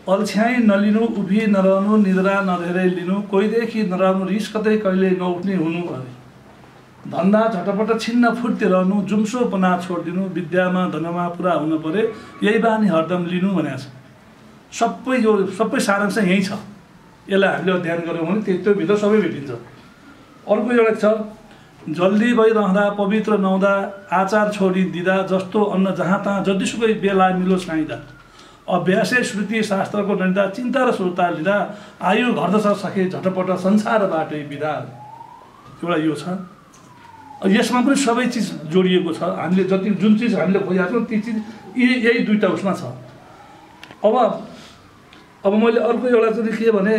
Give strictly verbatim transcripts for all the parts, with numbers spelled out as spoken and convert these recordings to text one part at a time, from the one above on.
अल्छ्याई नलिनु, उभि नरहनु, निद्रा नधेरै लिनु, कोहीदेखि नराम्रो रिस कतै कहिले नउठ्ने हुनु अरे। धन्दा झटपट छिन्न फुर्ती रहनु, जुम्सोपना छोडिदिनु, विद्यामा धनमा पुरा हुन परे, यही बानी हरदम लिनु भनेको छ। सबै यो सबै सारांश यही छ। यसलाई हामीले ध्यान गऱ्यौँ भने त्यो भित्र सबै भेटिन्छ। अर्को एउटा छ, जल्दी भइरहँदा पवित्र नहुँदा आचार छोडिदिँदा, जस्तो अन्न जहाँ तहाँ जतिसुकै बेला मिलोस् खाइँदा, अभ्यासै श्रुति शास्त्रको नलिँदा, चिन्ता र सुर्ता लिँदा, आयु घट्दछ सके झटपट संसारबाटै बिदा। एउटा यो छ। यसमा पनि सबै चिज जोडिएको छ। हामीले जति जुन चिज हामीले खोजेका छौँ ती चिज यही दुईवटा उसमा छ। अब अब मैले अर्को एउटा चाहिँ के भने,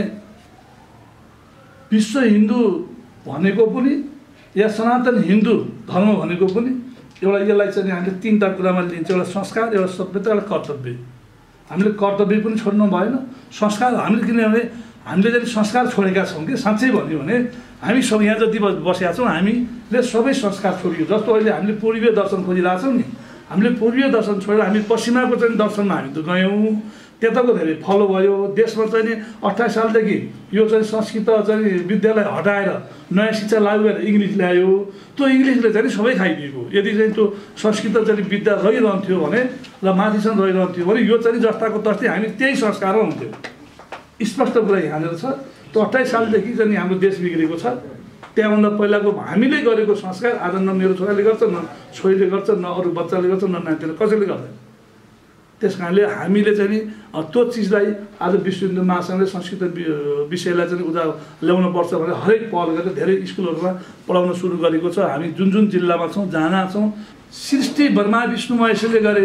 विश्व हिन्दू भनेको पनि या सनातन हिन्दू धर्म भनेको पनि एउटा यसलाई चाहिँ हामीले तिनवटा कुरामा लिन्छ। एउटा संस्कार, एउटा सभ्यता, एउटा कर्तव्य। हामीले कर्तव्य पनि छोड्नु भएन। संस्कार हामीले किनभने हामीले जति संस्कार छोडेका छौँ कि साँच्चै भन्यो भने हामी सब यहाँ जति बसेका छौँ हामीले सबै संस्कार छोडियो। जस्तो अहिले हामीले पूर्वीय दर्शन खोजिरहेछौँ नि, हामीले पूर्वीय दर्शन छोडेर हामी पश्चिमाको चाहिँ दर्शनमा हामी त गयौँ, त्यताको धेरै फलो भयो। देशमा चाहिँ नि अट्ठाइस सालदेखि यो चाहिँ संस्कृत चाहिँ विद्यालय हटाएर नयाँ शिक्षा लागू गरेर इङ्ग्लिस ल्यायो। त्यो इङ्ग्लिसले चाहिँ सबै खाइदिएको। यदि चाहिँ त्यो संस्कृत चाहिँ विद्या रहिरहन्थ्यो भने र माथिसम्म रहिरहन्थ्यो भने यो चाहिँ जस्ताको तस्तै हामी त्यही संस्कारमा हुन्थ्यो। स्पष्ट कुरा यहाँनिर छ। त्यो अट्ठाइस सालदेखि चाहिँ हाम्रो देश बिग्रेको छ। त्यहाँभन्दा पहिलाको हामीले गरेको संस्कार आज न मेरो छोराले गर्छ, न छोरीले गर्छ, न अरू बच्चाले गर्छ, न नातिले कसैले गर्दैन। त्यस कारणले हामीले चाहिँ नि त्यो चिजलाई आज विश्व हिन्दू महासङ्घले संस्कृत विषयलाई चाहिँ उजा ल्याउनु पर्छ भनेर हरेक पहल गरेर धेरै स्कुलहरूमा पढाउन सुरु गरेको छ। हामी जुन जुन जिल्लामा छौँ जहाँ छौँ, सृष्टि ब्रह्मा विष्णु महेशले गरे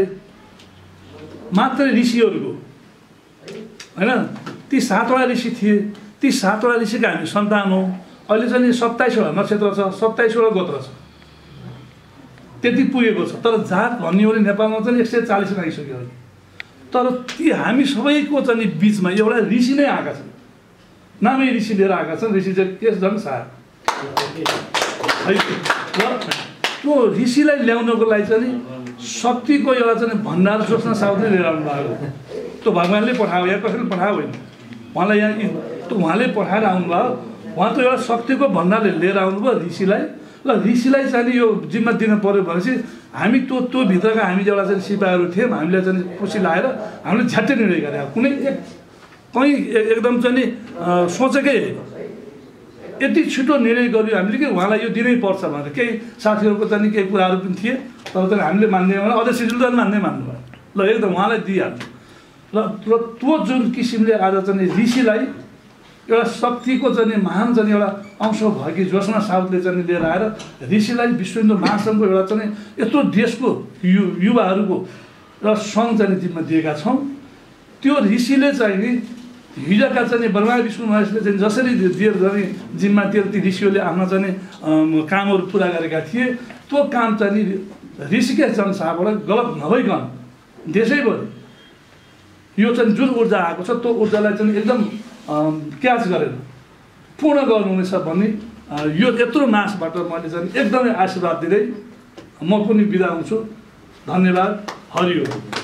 मात्र ऋषिहरूको होइन, ती सातवटा ऋषि थिए। ती सातवटा ऋषिका हामी सन्तान हौँ। अहिले चाहिँ सत्ताइसवटा नक्षत्र छ, सत्ताइसवटा गोत्र छ, त्यति पुगेको छ। तर जात भन्ने हो भने नेपालमा चाहिँ एक सय चालिस आइसक्यो। तर ती हामी सबैको चाहिँ बिचमा एउटा ऋषि नै आएका छन्। नामै ऋषि लिएर आएका छन्। ऋषि चाहिँ के झन् सार है। र त्यो ऋषिलाई ल्याउनको लागि चाहिँ शक्तिको एउटा चाहिँ भण्डार जोस्न साउदले लिएर आउनु भएको। त्यो भगवान्ले पठायो, या कसैले पठायो होइन, उहाँलाई यहाँ त्यो उहाँले पठाएर आउनुभयो। उहाँ त एउटा शक्तिको भण्डारले लिएर आउनुभयो ऋषिलाई। ल ऋषिलाई चाहिँ यो जिम्मा दिनु पऱ्यो भनेपछि हामी त्यो त्यो भित्रका हामी एउटा चाहिँ सिपाहीहरू थियौँ। हामीले चाहिँ खुसी लागेर हामीले झ्याट्टै निर्णय गरे। कुनै एक कहीँ एकदम चाहिँ नि सोचेकै यति छिटो निर्णय गर्यो हामीले कि उहाँलाई यो दिनै पर्छ भनेर। केही साथीहरूको चाहिँ केही कुराहरू पनि थिए, तर चाहिँ हामीले मान्ने भने अझै सिजुल मान्दै मान्नुभयो। ल एकदम उहाँलाई दिइहाल्छ। र र त्यो जुन किसिमले आज चाहिँ ऋषिलाई एउटा शक्तिको चाहिँ महान चाहिँ एउटा अंश भयो कि जोसना साउदले चाहिँ लिएर आएर ऋषिलाई विश्व हिन्दू महासङ्घको एउटा चाहिँ यत्रो देशको यु युवाहरूको र सङ्घ चाहिँ जिम्मा दिएका छौँ। त्यो ऋषिले चाहिँ नि हिजोका चाहिँ ब्रह्मा विष्णु महेशले चाहिँ जसरी दिएर जाने जिम्मा दिएर ती ऋषिहरूले आफ्ना चाहिँ कामहरू पुरा गरेका थिए। त्यो काम चाहिँ नि ऋषिकेश जनसभाबाट गलत नभइकन देशैभरि यो चाहिँ जुन ऊर्जा आएको छ त्यो ऊर्जालाई चाहिँ एकदम क्याच गरेर पूर्ण गर्नुहुनेछ भन्ने यो यत्रो मासबाट मैले चाहिँ एकदमै आशीर्वाद दिँदै म पनि बिदा हुन्छु। धन्यवाद। हरिओम।